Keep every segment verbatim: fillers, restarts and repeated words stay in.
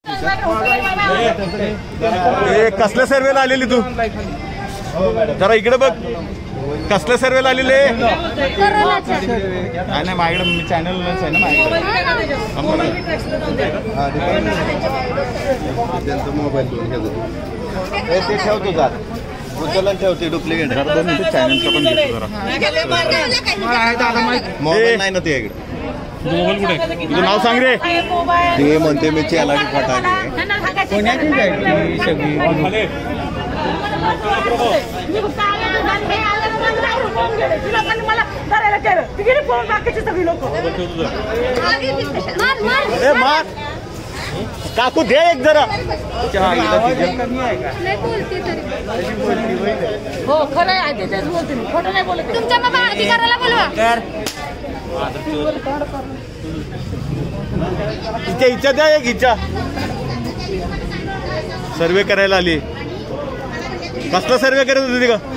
कसल्या सर्वेला आलेली तू? जरा इकडे बघ, कसल्या सर्वेला आलेले? नाही माझ्याकडे मी चॅनलच आहे ना माझ्याकडे. मोबाईल ते ठेवतो जात उचलून ठेवते डुप्लिकेट चॅनलचं पण घेतो जरा. मोबाईल नाही ना ते इकडे. तुझं नाव सांग रे. ते म्हणते मी चॅनल फटाके काकू दे एक जरा. हो खरं आहे तेच बोलते मी, खोटं नाही बोलत. तुमच्या मग अधिकाऱ्याला बोलवा. तिच्या इच्छा द्या एक इच्छा. सर्वे करायला आली. कसला सर्वे करत होती का?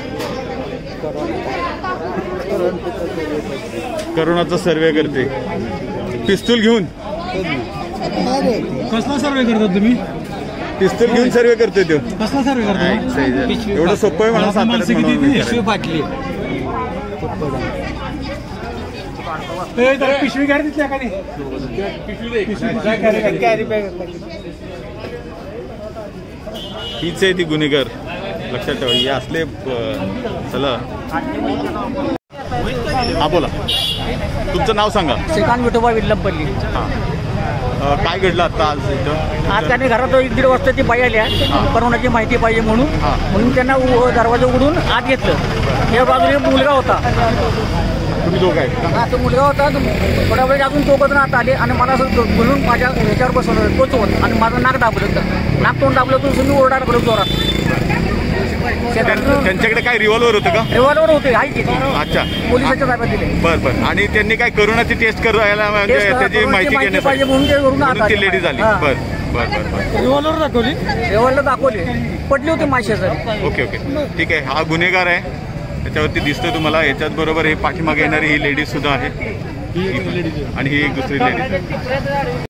करोनाचा सर्वे करते पिस्तूल घेऊन. कसला सर्वे करतात तुम्ही? पिस्तूल घेऊन सर्वे करतोय तो. कसला सर्वे करताय? एवढं सोपं आहे मला साताऱ्यात. पिशवी घ्या तिथल्या का नाही? हीच आहे ती गुन्हेगार, लक्षात ठेवा. हे असले चला. हा बोला, तुमचं नाव सांगा. श्रीकांत विठोबा विल्लमपल्ली. हां, काय घडलं आता आज इथं? आज त्यांनी घरात एक दीड वाजता ती बाई आल्या करोनाची माहिती पाहिजे म्हणून म्हणून त्यांना दरवाजा उघडून आत घेतलं. या बाजूला मुलगा होता. तुम्ही दोघं आहेत? हा, तो मुलगा होता. थोड्या वेळ अजून तो बदल आत आले आणि मला असं बोलून माझ्या ह्याच्यावर बसवलं टोचवत आणि माझं नाक दाबलं. नाक तोंड दाबलं तर तुम्ही ओरडायला पडत जोरात. त्यांच्याकडे काय रिव्हॉल्वर होतं का? रिव्हॉल्वर होते. आहे की अच्छा, पोलिसाच्या ताब्यात दिले. बरं बरं. आणि त्यांनी काय करोनाची टेस्ट करायला म्हणजे त्याची माहिती घेण्यासाठी म्हणून ते करून ती लेडी झाली. बरं बरं बरं बरं. रिव्हॉल्वर दाखवली. रिव्हॉल्वर दाखवली, पडली होती माशाचं. ओके ओके ठीक आहे. हा गुन्हेगार आहे, त्याच्यावरती दिसतोय तुम्हाला. याच्याच बरोबर हे पाठीमागे येणारी ही लेडीज सुद्धा आहे आणि ही एक दुसरी लेडीज.